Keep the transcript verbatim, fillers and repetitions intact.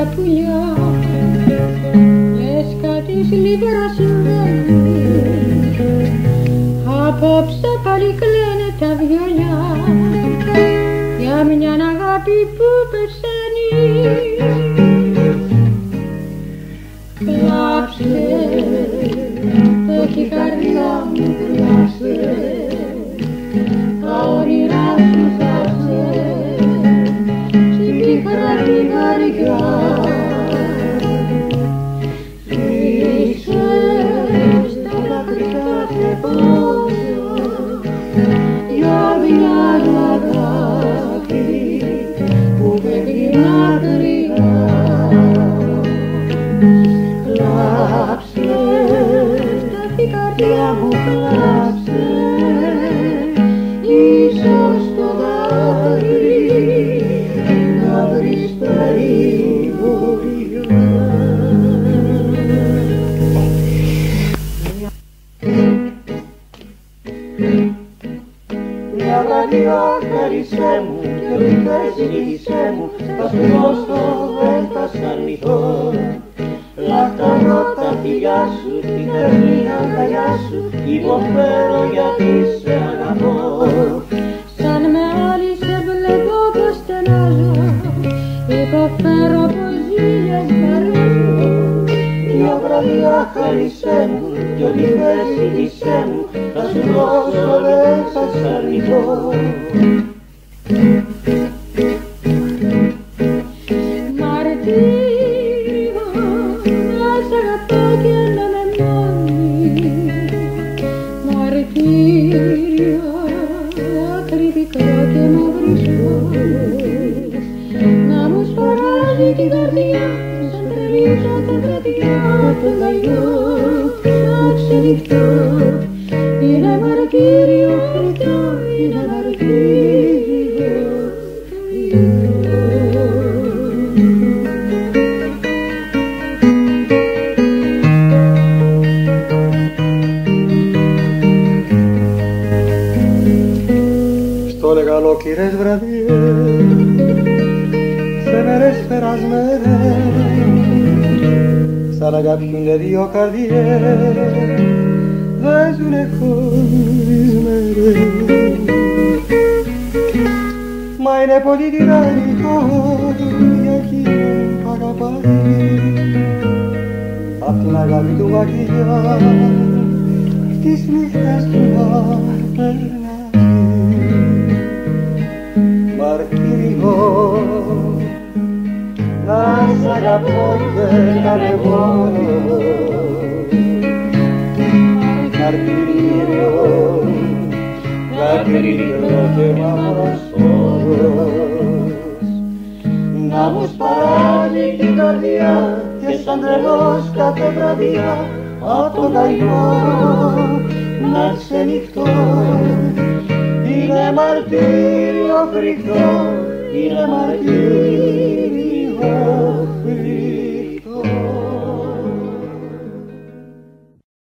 τα πουλιά, λες κάτι σλίβερα συμβαίνει. Απόψε πάλι κλαίνε τα βιολιά για μια αγάπη που πεθαίνει. Κλάψε, το έχει η καρδιά μου, κλάψε, τα όνειρά σου θάψε στην πίκρα την καρδιά. Σβήσε στα δάκρυα ξεπόζω για μια αγάπη που φεύγει μακριά. Κλάψε, τα η καρδιά μου, κλάψε, ίσως το δάκρυ να βρεις παρηγοριά. Μια βραδιά χάρισέ μου και ολικές ζήτησέ μου, θα σου δώσω, δεν θα σ' αρνηθώ. Λαχταρώ τα φιλιά σου, την θερμή αγκαλιά σου, υποφέρω γιατί σε αγαπώ. Σαν με άλλη σε βλέπω πως στενάζω, υποφέρω πως ζήλιες χαρίζω. Μια βραδιά χάρισέ μου κι ό,τι θες ζήτησέ μου, θα σου δώσω, δεν θα σ' αρνηθώ. Μαρτύριο, να σ' αγαπώ και να με μόνη. Μαρτύριο, άκρη πικρό και μαύρης πόλης, να μου σπαράζει την καρδιά σαν τρελή σαν τα βραδιά το γαϊό να ξενυχτώ. Είναι μαρτύριο φρικτό, είναι μαρτύριο φρικτό. Στο μεγαλόκυρες βραδιές, σε μέρες περασμένες, σαν αγαπιούνται δύο καρδιές, βάζουνε χωρισμένες. Μα είναι πολύ τυραννικό για εκείνον που αγαπάει, απ' την αγάπη του μακριά τις νύχτες του να περνάει. Μαρτύριο, να σ' αγαπώ και να με πόνο. Μαρτύριο, δάκρυ μικρό και μαύρος όρος, να μου σπαράζει την καρδιά και σαν τρελός κάθε βραδιά απ' τον καημό να ξενυχτώ. Είναι μαρτύριο φρικτό, είναι μαρτύριο φρικτό.